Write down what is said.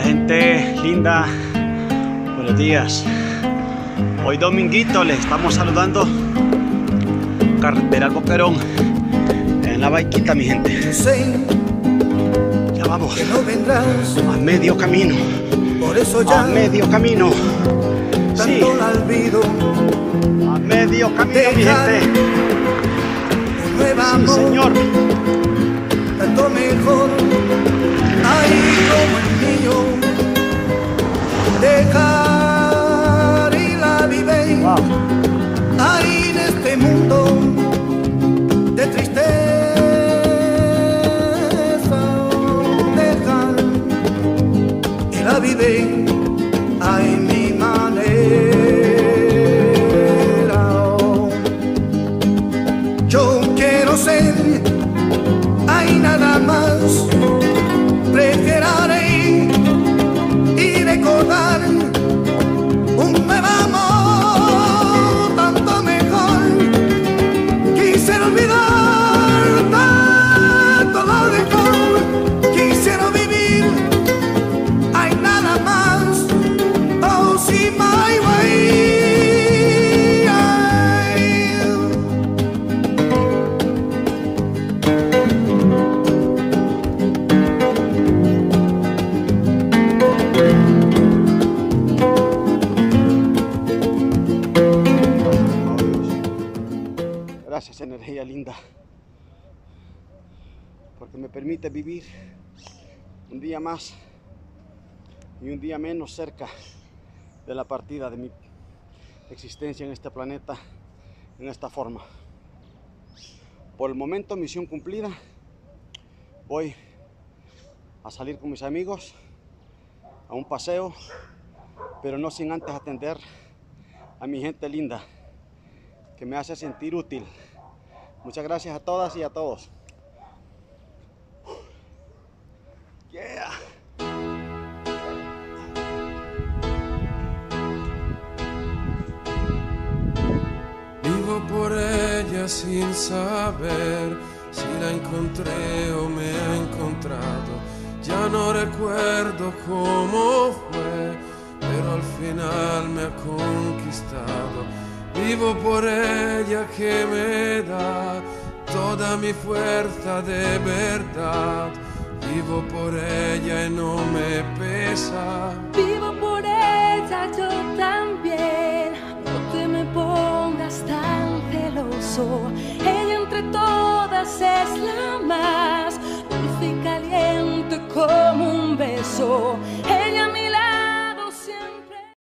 Gente linda, buenos días. Hoy dominguito les estamos saludando. Carretera Boquerón, en la Baiquita, mi gente. Ya vamos a medio camino. Por eso ya a medio camino. Sí, a medio camino, mi gente. Sí, señor. Tanto mejor, ahí como el niño, dejar y la vive, ahí en este mundo de tristeza, dejar y la vive, ahí mi manera. Yo quiero ser, hay nada más, preferiré y recordar un nuevo amor, tanto mejor. Quisiera olvidar tanto lo dejó, quisiera vivir, hay nada más, oh sí, my way. Gracias, energía linda, porque me permite vivir un día más y un día menos cerca de la partida de mi existencia en este planeta, en esta forma. Por el momento, misión cumplida. Voy a salir con mis amigos a un paseo, pero no sin antes atender a mi gente linda, que me hace sentir útil. Muchas gracias a todas y a todos. Yeah. Vivo por ella sin saber si la encontré o me ha encontrado. Ya no recuerdo cómo fue, pero al final me ha conquistado. Vivo por ella que me da toda mi fuerza de verdad. Vivo por ella y no me pesa. Vivo por ella yo también. No te me pongas tan celoso. Ella entre todas es la más dulce y caliente como un beso. Ella a mi lado